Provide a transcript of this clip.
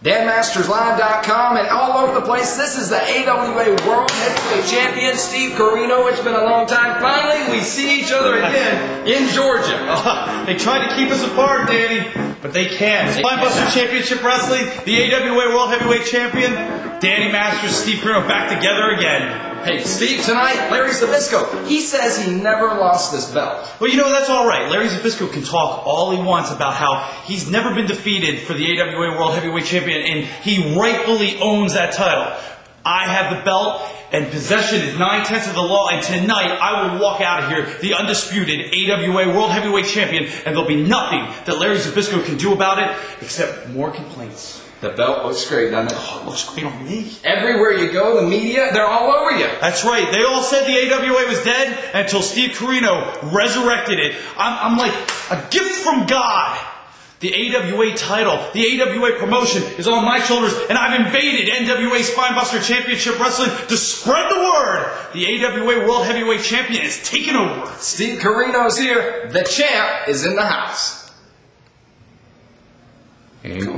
DanMastersLive.com, and all over the place. This is the AWA World Heavyweight Champion, Steve Corino. It's been a long time. Finally, we see each other again in Georgia. They tried to keep us apart, Danny, but they can't. Spinebuster Championship Wrestling, the AWA World Heavyweight Champion, Danny Masters, Steve Corino back together again. Hey, Steve, tonight, Larry Zbyszko. He says he never lost this belt. Well, you know, that's all right. Larry Zbyszko can talk all he wants about how he's never been defeated for the AWA World Heavyweight Champion, and he rightfully owns that title. I have the belt, and possession is 9/10 of the law, and tonight I will walk out of here the undisputed AWA World Heavyweight Champion, and there'll be nothing that Larry Zbyszko can do about it except more complaints. The belt looks great, doesn't it? Oh, it looks great on me. Everywhere you go, the media, they're all over you. That's right. They all said the AWA was dead until Steve Corino resurrected it. I'm like a gift from God. The AWA title, the AWA promotion is on my shoulders, and I've invaded NWA Spinebuster Championship Wrestling to spread the word. The AWA World Heavyweight Champion is taking over. Steve Corino's here. The champ is in the house.